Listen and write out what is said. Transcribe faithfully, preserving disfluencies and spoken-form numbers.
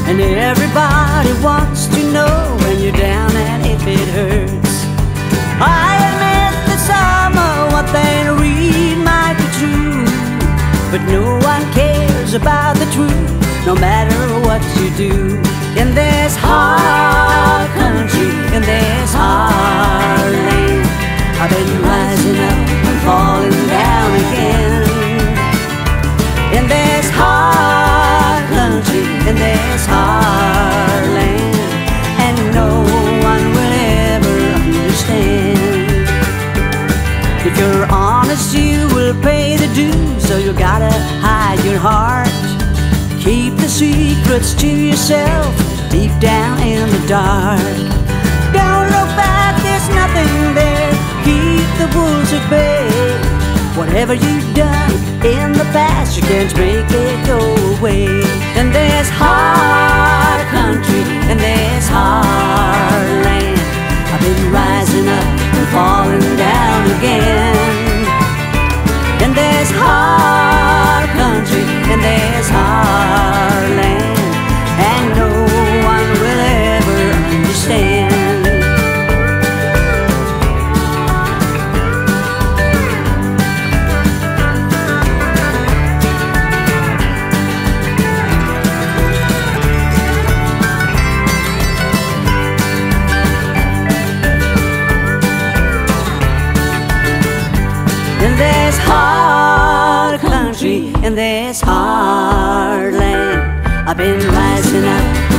and everybody wants to know when you're down and if it hurts. I admit that some of what they read might be true, but no one cares about the truth, no matter what you do. In this hard country, in this hard land, I've been rising up and falling down again. In this hard country, in this hard land, and no one will ever understand. If you're honest, you will pay the dues, so you gotta hide your heart. Keep the secrets to yourself, deep down in the dark. Don't look back, there's nothing there. Keep the wolves at bay. Whatever you've done in the past, you can't make it go away. In this hard country, in this hard land, I've been rising up and falling down again. In this hard country, in this hard land, and no one will ever understand. In this hard country, in this hard land, I've been rising up